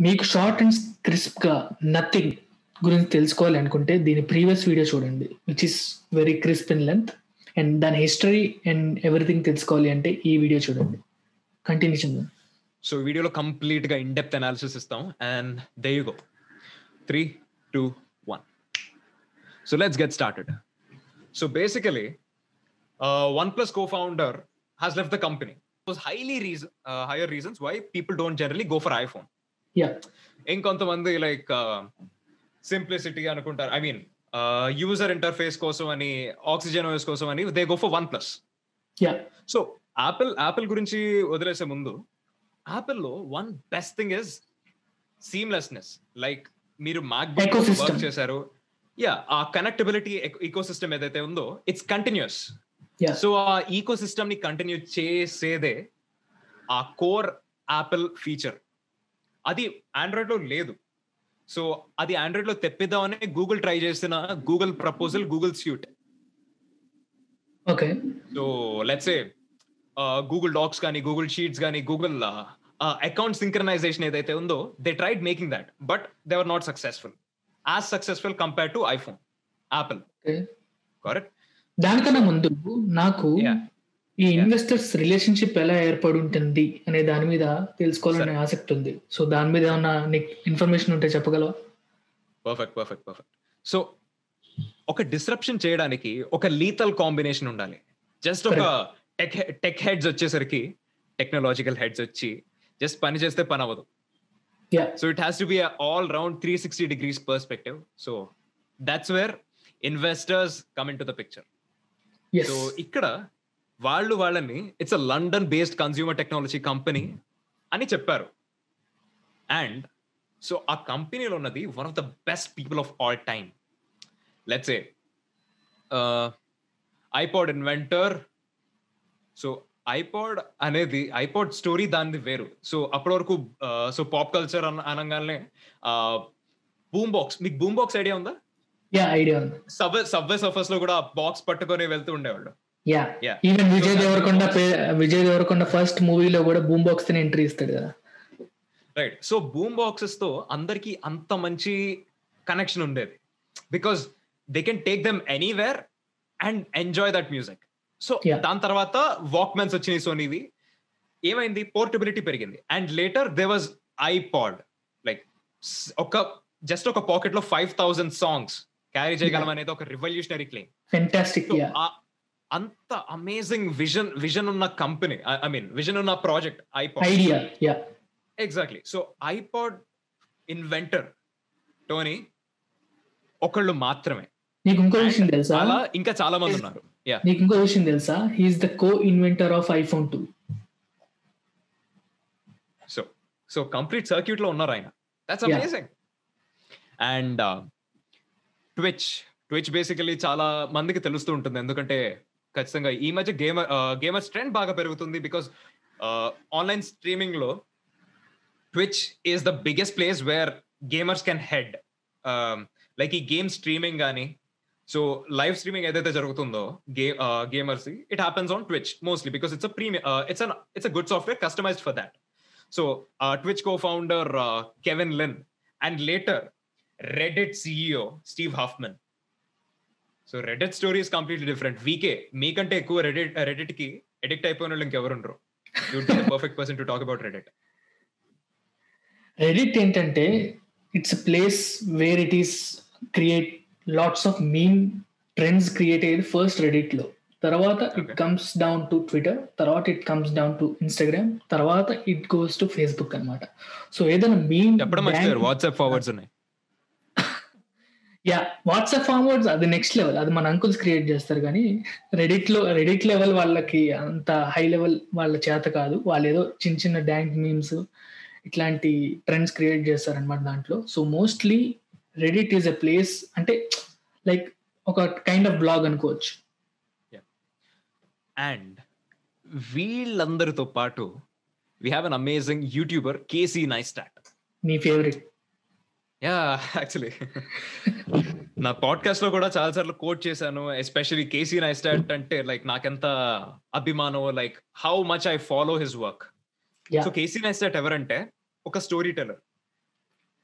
మీకు short and crisp గా nothing గురించి తెలుసుకోవాలి అనుకుంటే దీని ప్రీవియస్ వీడియో చూడండి, which is very crisp in length. And దాని హిస్టరీ అండ్ ఎవ్రీథింగ్ తెలుసుకోవాలి అంటే ఈ వీడియో చూడండి. కంటిన్యూ చేద్దాం. సో వీడియోలో కంప్లీట్ గా ఇన్ డెప్త్ అనాలిసిస్ ఇస్తాం. And there you go. 3, 2, 1. So let's get started. So basically, OnePlus co-founder has left the company. There's higher reasons why people don't generally go for iPhone. Yeah. ఇంకొంతమంది like simplicity అనుకుంటారు. I mean user interface కోసం అని, Oxygen OS కోసం అని they go for OnePlus. Yeah. So Apple గురించి వదిలేసే ముందు, యాపిల్లో one best thing is seamlessness. Like మీరు మ్యాక్బుక్ వర్క్ చేశారు, ఆ కనెక్టబిలిటీ ఈకోసిస్టమ్ ఏదైతే ఉందో ఇట్స్ కంటిన్యూస్. సో ఆ ఈకోసిస్టమ్ ని కంటిన్యూ చేసేదే ఆ కోర్ యాపిల్ ఫీచర్. అది ఆండ్రాయిడ్ లో లేదు. సో అది ఆండ్రాయిడ్ లో తెప్పిద్దామని గూగుల్ ట్రై చేసిన Google proposal Google suit. Okay. So let's say Google Docs కానీ, గూగుల్ షీట్స్ కానీ, గూగుల్ అకౌంట్ సింక్రనైజేషన్ ఏదైతే ఉందో they tried making that, but they were not successful, as successful compare to iPhone, Apple. Correct. దానికన్నా ముందు నాకు ఈ investors relationship ఎలా ఏర్పడి ఉంటుంది అనే దాని మీద తెలుసుకోవాలనే ఆసక్తి ఉంది. సో దాని మీద ఏమన్నా నీకు ఇన్ఫర్మేషన్ ఉంటే చెప్పగలవా? పర్ఫెక్ట్. సో ఒక డిస్రప్షన్ చేయడానికి ఒక లీతల్ కాంబినేషన్ ఉండాలి. జస్ట్ ఒక టెక్ హెడ్స్ వచ్చేసరికి, టెక్నాలజికల్ హెడ్స్ వచ్చి జస్ట్ పని చేస్తే పని అవ్వదు. So it has to be all round 360 degrees perspective. So that's where investors come in to the picture. So ఇక్కడ వాళ్ళని it's a London based consumer technology company అని చెప్పారు. అండ్ సో ఆ కంపెనీలో ఉన్నది one of the best people of all time. Let's say iPod inventor. So iPod story దానిది వేరు. So అప్పటి వరకు సో పాప్ కల్చర్ అనగానే బూమ్ బాక్స్, మీకు బూమ్ బాక్స్ ఐడియా ఉందా? ఐడియా ఉంది. సబ్వే సర్ఫర్స్ లో కూడా బాక్స్ పట్టుకొని వెళ్తూ ఉండేవాళ్ళు. ఈవెన్ విజయ్ దేవరకొండ ఫస్ట్ మూవీలో కూడా బూమ్ బాక్స్ తో ఎంట్రీ ఇస్తాడు కదా. రైట్. సో బూమ్ బాక్సెస్ తో అందరికి అంత మంచి కనెక్షన్ ఉండేది, because they can take them anywhere and enjoy that music. So దాని తర్వాత వాక్మెన్స్ వచ్చినాయి సోనీవి. ఏమైంది? పోర్టబిలిటీ పెరిగింది. And later they was iPod. Like just ఒక పాకెట్ లో 5,000 సాంగ్స్ క్యారీ చేయగలం అనేది ఒక రివల్యూషనరీ క్లెయిమ్. ఫెంటాస్టిక్. అంత అమేజింగ్ విజన్ ఉన్న కంపెనీ, ఐ మీన్ విజన్ ఉన్న project iPod. Idea. Exactly. So iPod inventor Tony ఒకళ్ళు మాత్రమే. నీకు ఇంకో విషయం తెలుసా? అలా ఇంకా చాలా మంది ఉన్నారు. నీకు ఇంకో విషయం తెలుసా? He is the co inventor of iPhone 2. So complete circuit లో ఉన్నారు ఆయన. That's amazing. And Twitch basically చాలా మందికి తెలుస్తూ ఉంటుంది, ఎందుకంటే ఖచ్చితంగా ఈ మధ్య గేమర్స్ ట్రెండ్ బాగా పెరుగుతుంది. బికాస్ ఆన్లైన్ స్ట్రీమింగ్ లో Twitch is the biggest place where gamers can head. Like ఈ గేమ్ స్ట్రీమింగ్ కానీ, సో లైవ్ స్ట్రీమింగ్ ఏదైతే జరుగుతుందో gamers, it happens on Twitch mostly because it's a good software customised for that. So Twitch cofounder Kevin Lin and later Reddit CEO Steve Hoffman. So Reddit story is completely different. మీకంటే ఎక్కువ Reddit కి addict అయిపోయిన వాళ్ళు ఇంకెవరు ఉండరు. You would be the perfect person to talk about Reddit. Reddit ఏంటంటే it's a place where it is create lots of meme trends create అయ్యేది first Reddit లో. తర్వాత it comes down to Twitter, తర్వాత it comes down to Instagram, తర్వాత it goes to Facebook అన్నమాట. So ఏదైనా meme WhatsApp forwards ఉన్నాయి. WhatsApp forwards అది next level. అది మన అంకుల్స్ క్రియేట్ చేస్తారు, కానీ రెడిట్ లెవెల్ వాళ్ళకి అంత హై లెవెల్ వాళ్ళ చేత కాదు. వాళ్ళు ఏదో చిన్న డ్యాంక్ మీమ్స్ ఇట్లాంటి ట్రెండ్స్ క్రియేట్ చేస్తారు అనమాట దాంట్లో. So mostly Reddit is a place, అంటే లైక్ ఒక కైండ్ ఆఫ్ బ్లాగ్ అనుకోవచ్చు. అండ్ వీళ్ళందరితో పాటు we have an amazing YouTuber Casey Neistat. నీ ఫేవరెట్? యాక్చువల్లీ నా పాడ్కాస్ట్ లో కూడా చాలా సార్లు కోట్ చేశాను, ఎస్పెషల్లీ కేసీ నైస్టాట్ అంటే లైక్ నాకెంత అభిమానం, like how much I follow his work. So Casey Neistat ఎవరంటే ఒక స్టోరీ టెల్లర్.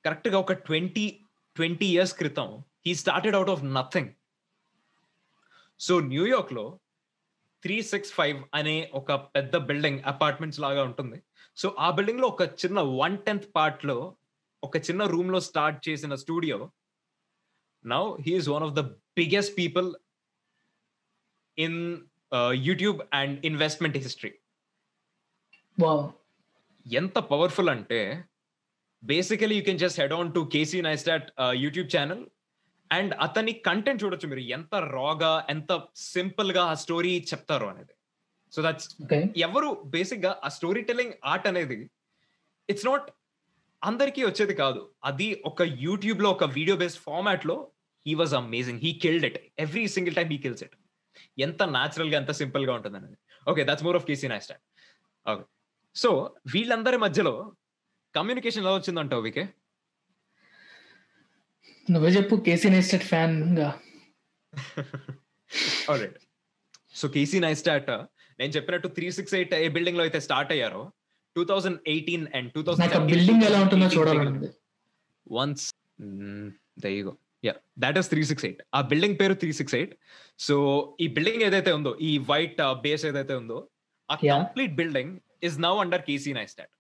కరెక్ట్ గా ఒక 20 years క్రితం he started out of nothing. So న్యూయార్క్ లో 365 అనే ఒక పెద్ద బిల్డింగ్ అపార్ట్మెంట్స్ లాగా ఉంటుంది. సో ఆ బిల్డింగ్ లో ఒక చిన్న 1/10 పార్ట్ లో ఒక చిన్న రూమ్ లో స్టార్ట్ చేసిన studio now he is one of the biggest people in YouTube and investment history. Wow. ఎంత పవర్ఫుల్ అంటే basically you can just head on to Casey Neistat YouTube channel and అతని content చూడొచ్చు మీరు, ఎంత రాగా ఎంత సింపుల్ గా ఆ స్టోరీ చెప్తారు అనేది. సో దట్స్ ఎవరు బేసిక్ గా ఆ స్టోరీ టెల్లింగ్ ఆర్ట్ అనేది ఇట్స్ నాట్ అందరికీ వచ్చేది కాదు. అది ఒక యూట్యూబ్ లో ఒక వీడియో బేస్డ్ ఫార్మాట్ లో he was amazing. He killed it every single time. He kills it. ఎంత న్యాచురల్ గా ఎంత సింపుల్ గా ఉంటుంది అనేది. Okay, that's more of Casey Neistat. Okay, so వీళ్ళందరి మధ్యలో కమ్యూనికేషన్ ఎలా వచ్చిందంటావు వికే? నువ్వే చెప్పు. కేసీ నైస్టాట్ ఫ్యాన్ గా. ఆల్రైట్. సో కేసీ నైస్టాట్ నేను చెప్పినట్టు 368 ఏ బిల్డింగ్ లో అయితే స్టార్ట్ అయ్యారో 2018 అండ్ 2017 బిల్డింగ్ ఎలా ఉంటుందో చూడాలనుంది. Once there you go. Yeah, that is 368. ఆ బిల్డింగ్ పేరు 368. సో ఈ బిల్డింగ్ ఏదైతే ఉందో, ఈ వైట్ బేస్ ఏదైతే ఉందో, ఆ complete building is now under Casey Neistat.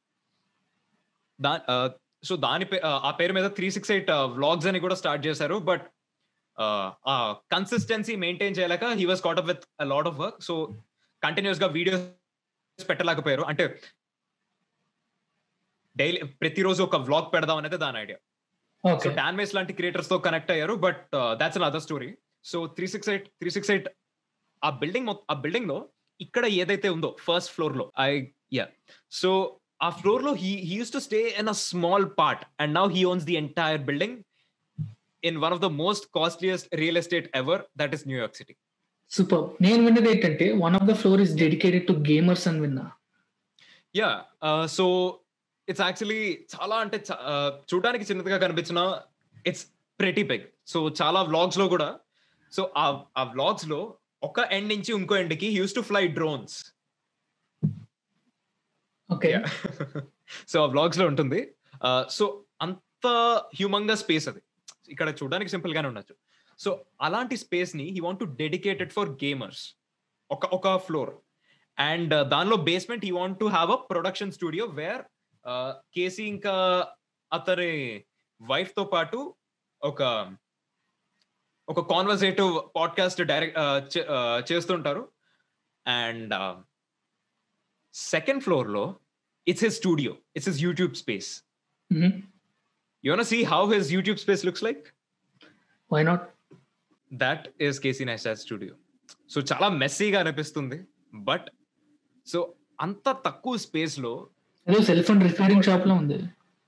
So దాని ఆ పేరు మీద 368 వ్లాగ్స్ అని కూడా స్టార్ట్ చేశారు. బట్ ఆ కన్సిస్టెన్సీ మెయింటైన్ చేయలేక he was caught up with a lot of work. So continuous గా వీడియోస్ పెట్టలేకపోయారు. అంటే డైలీ ప్రతిరోజు ఒక వ్లాగ్ పెడదాం అనేది దాని ఐడియా. సో డాన్మేస్ లాంటి క్రియేటర్స్ తో కనెక్ట్ అయ్యారు. But that's an other story. So 368 ఆ బిల్డింగ్ లో ఇక్కడ ఏదైతే ఉందో ఫస్ట్ ఫ్లోర్ లో సో ఆ ఫ్లోర్ లో he used to stay in a small part and now he owns the entire building in one of the most costliest real estate ever, that is New York City. Super. నేను విన్నది ఏంటంటే one of the floor is dedicated to gamers అని విన్నా. So it's actually చాలా అంటే చూడడానికి చిన్నదిగా కనిపించిన ఇట్స్ ప్రెటీ బిగ్. సో చాలా వ్లాగ్స్ లో కూడా, సో ఆ వ్లాగ్స్ లో ఒక ఎండ్ నుంచి ఇంకో ఎండ్ కి he used to fly drones. So ఆ వ్లాగ్స్ లో ఉంటుంది. సో అంత హ్యూమంగా స్పేస్ అది. ఇక్కడ చూడడానికి సింపుల్ గానే ఉండొచ్చు. సో అలాంటి స్పేస్ ని he want to dedicated for gamers, ఒక ఫ్లోర్. అండ్ దానిలో basement he want to have a production studio where Casey ఇంకా అతని వైఫ్ తో పాటు ఒక కాన్వర్సేటివ్ పాడ్కాస్ట్ డైరెక్ట్ చేస్తుంటారు. And second floor lo it's his studio, it's his YouTube space. You want to see how his YouTube space looks like? Why not? That is Casey Neistat's studio. So chala messy ga anipistundi, but so anta takku space lo edo cell phone repairing shop lo undi.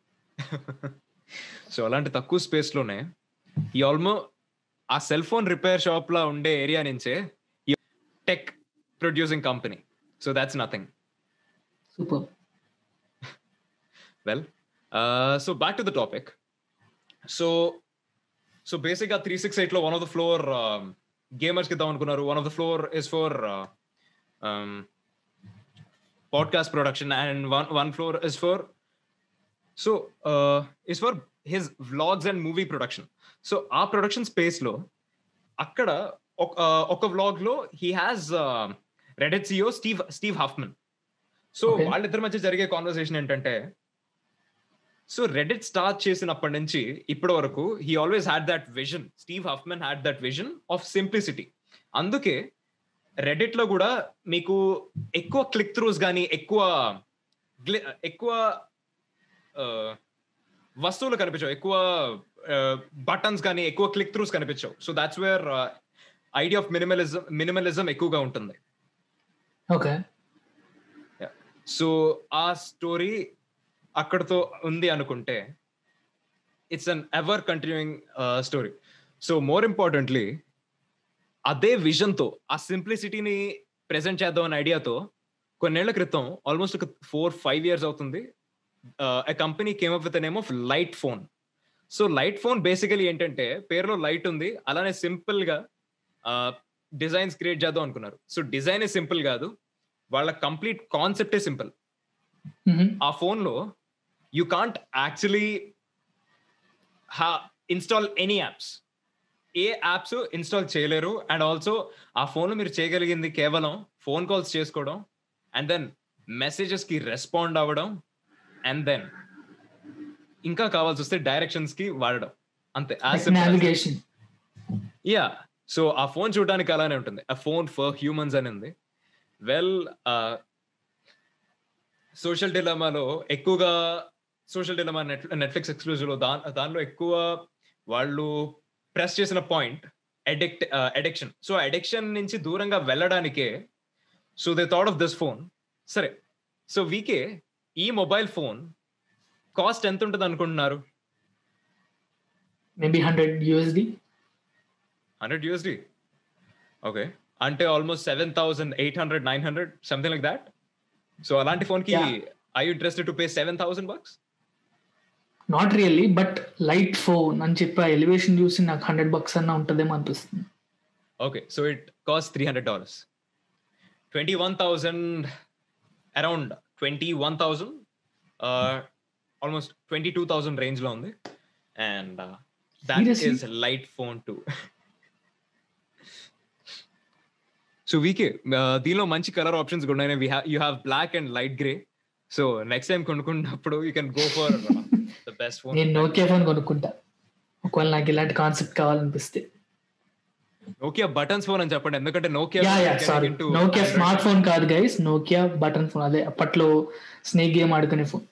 So alanti takku space lone he almost a cell phone repair shop la unde area nunche tech producing company. So that's nothing. Super. Well, so back to the topic. So basically 368 lo one of the floor gamers ki anukunnaru. One of the floor is for podcast production and one floor is for his vlogs and movie production. So our production space lo akkada oka vlog lo he has Reddit CEO Steve Huffman. So వాళ్ళిద్దరి మధ్య జరిగే conversation ఏంటంటే, so Reddit start చేసినప్పటి నుంచి ఇప్పటి వరకు he always had that vision. Steve Huffman had that vision of simplicity. అందుకే Reddit లో కూడా మీకు ఎక్కువ క్లిక్ త్రూస్ కానీ ఎక్కువ వస్తువులు కనిపించవు, ఎక్కువ బటన్స్ కానీ ఎక్కువ క్లిక్ త్రూస్ కనిపించవు. So that's where idea of minimalism ఎక్కువగా ఉంటుంది. ఓకే. సో ఆ స్టోరీ అక్కడతో ఉంది అనుకుంటే it's an ever continuing story. So more importantly అదే విజన్ తో ఆ సింప్లిసిటీని ప్రెజెంట్ చేద్దాం అనే ఐడియాతో కొన్నేళ్ల క్రితం ఆల్మోస్ట్ ఒక 4-5 years అవుతుంది, a company came up with the name of Light Phone. So Light Phone basically ఏంటంటే పేరులో లైట్ ఉంది, అలానే సింపుల్ గా డిజైన్స్ క్రియేట్ చేద్దాం అనుకున్నారు. సో డిజైన్ సింపుల్ కాదు, వాళ్ళ కంప్లీట్ కాన్సెప్టే సింపుల్. ఆ ఫోన్ లో you can't actually install any apps. ఏ యాప్స్ ఇన్స్టాల్ చేయలేరు. అండ్ ఆల్సో ఆ ఫోన్లో మీరు చేయగలిగింది కేవలం ఫోన్ కాల్స్ చేసుకోవడం, అండ్ దెన్ మెసేజెస్ కి రెస్పాండ్ అవ్వడం, అండ్ దెన్ ఇంకా కావాల్సి వస్తే డైరెక్షన్స్ కి వాడడం, అంతే. నావిగేషన్. యా. సో ఆ ఫోన్ చూడడానికి అలానే ఉంటుంది. ఆ ఫోన్ ఫర్ హ్యూమన్స్ అని ఉంది. వెల్, సోషల్ డిలమాలో ఎక్కువగా, సోషల్ డిలమా నెట్ఫ్లిక్స్ ఎక్స్క్లూజివ్ లో దానిలో ఎక్కువ వాళ్ళు ప్రెస్ చేసిన పాయింట్ అడిక్షన్. సో అడిక్షన్ నుంచి దూరంగా వెళ్ళడానికే so they thought of this phone. సరే, సో వీకే ఈ మొబైల్ ఫోన్ కాస్ట్ ఎంత ఉంటుంది అనుకుంటున్నారు? మేబీ $100. $100. ఓకే, అంటే almost 7,800 900 something like that. So అలాంటి ఫోన్ కి I you interested to pay $7,000? Not really, but light phone అని చెప్పి ఎలివేషన్ చూసి నాకు $100 అన్నా ఉంటుందేమో అనిపిస్తుంది. Okay, so it cost $300. 21,000, around 21,000, almost 22,000 range లో ఉంది. And that is light phone too. So VK దీనిలో మంచి కలర్ ఆప్షన్స్ కూడా ఉన్నాయి. You have black and light grey. So next time కొనుక్కున్నప్పుడు you can go for the best phone. నేను Nokia phone కొనుక్కుంటా ఒకవేళ నాకు ఇలాంటి కాన్సెప్ట్ కావాలనిపిస్తే. నోకియా బటన్స్ ఫోన్ అని చెప్పండి, ఎందుకంటే నోకియా స్మార్ట్ ఫోన్ కాదు గైస్, నోకియా బటన్ ఫోన్. అదే అప్పట్లో స్నేక్ గేమ్ ఆడుకునే phone.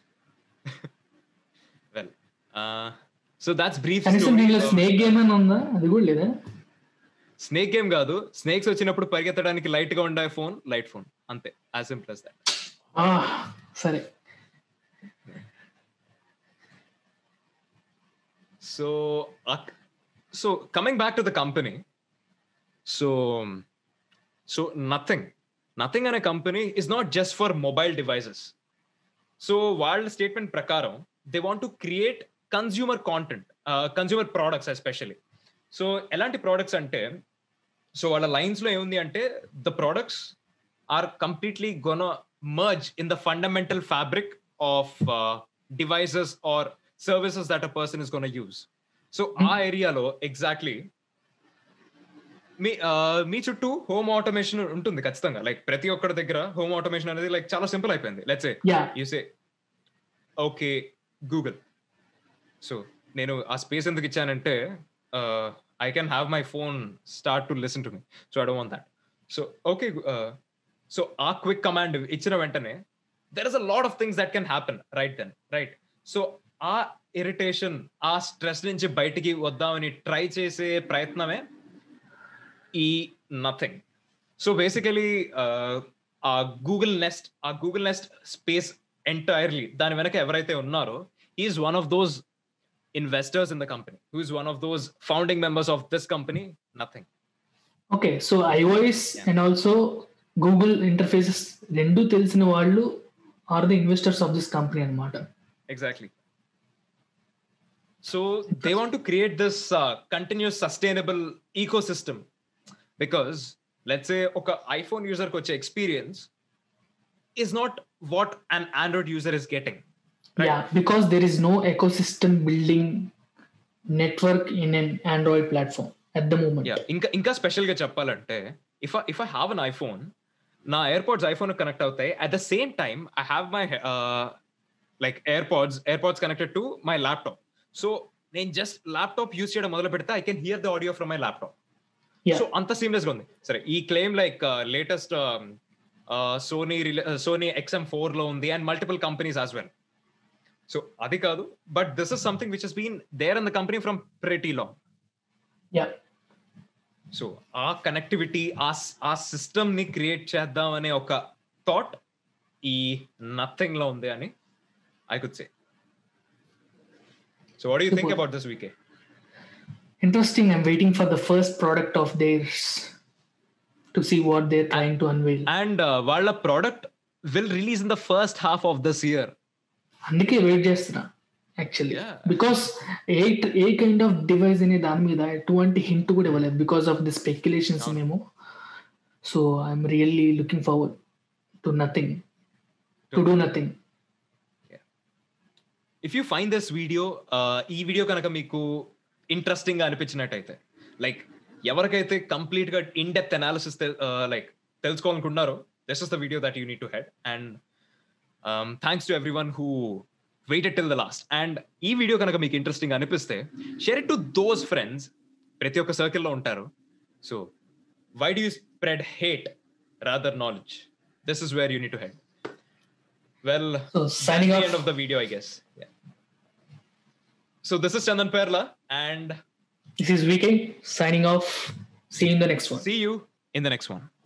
Well, so that's brief. Snake game అని ఉందా? అది కూడా లేదా? స్నేక్ గేమ్ కాదు, స్నేక్స్ వచ్చినప్పుడు పరిగెత్తడానికి లైట్ గా ఉండే ఫోన్ లైట్ ఫోన్, అంతే. As simple as that. సరే. So coming back to the company, so Nothing అనే company is not just for mobile devices. So వాళ్ళ స్టేట్మెంట్ ప్రకారం they want to create consumer content, consumer products especially. So ఎలాంటి products అంటే, so వాళ్ళ lines లో ఏముంది అంటే, the products are completely gonna merge in the fundamental fabric of devices or services that a person is gonna use. So ఆ ఏరియాలో exactly మీ చుట్టూ home automation ఉంటుంది ఖచ్చితంగా. లైక్ ప్రతి ఒక్కరి దగ్గర హోమ్ ఆటోమేషన్ అనేది లైక్ చాలా సింపుల్ అయిపోయింది. Let's say you say okay Google. So నేను ఆ స్పేస్ ఎందుకు ఇచ్చానంటే, I can have my phone start to listen to me. So I don't want that. So, okay. So our quick command, ichina ventane, there is a lot of things that can happen right then, right? So our irritation, our stress nunchi bayatiki vaddamani try chese prayatname ee nothing. So basically, our Google Nest space entirely, dani venaka evaraithe unnaro, he is one of those investors in the company, who is one of those founding members of this company. Nothing. Okay, so iOS and also Google interfaces rendu telisina vallu are the investors of this company anamata. Exactly. So they want to create this continuous sustainable ecosystem, because let's say oka iPhone user ko che experience is not what an Android user is getting. Right? Yeah, because there is no ecosystem building network in an Android platform at the moment. Yeah, inka special ga cheppalante, if I have an iPhone, na AirPods iPhone connect avutayi. At the same time, I have my like AirPods connected to my laptop. So నేను just laptop use చేయడం మొదలు పెడితే I can hear the audio from my laptop. So అంత seamless గా ఉంది. సరే, ఈ claim like latest Sony XM4 లో ఉంది, and multiple companies as well. So adi kaadu, but this is something which has been there in the company from pretty long. Yeah. So our connectivity, our system ni create cheddam ane oka thought ee nothing lo undi ani I could say. So what do you think about this, VK? Interesting. I'm waiting for the first product of theirs to see what they're trying to unveil. And valla product will release in the first half of this year. అందుకే wait చేస్తున్నా actually, because ఏ kind of device అనే దాని మీద ఎటువంటి hint కూడా ఇవ్వలేదు because of the speculations మేము. So I'm really looking forward to do nothing. If you find this video, ఈ వీడియో కనుక మీకు ఇంట్రెస్టింగ్ గా అనిపించినట్టయితే, లైక్ ఎవరికైతే కంప్లీట్ గా ఇన్ డెప్త్ అనాలిసిస్ లైక్ తెలుసుకోవాలనుకుంటున్నారో, this is the video that you need to head. And thanks to everyone who waited till the last. And ఈ video కనుక మీకు ఇంట్రెస్టింగ్ అనిపిస్తే share it to those friends. ప్రతి ఒక్క సర్కిల్లో ఉంటారు. So why do you spread hate rather knowledge? This is where you need to head. Well, so signing off, the end of the video, I guess. Yeah. So this is Chandan Perla and this is VK signing off. See you in the next one. See you in the next one.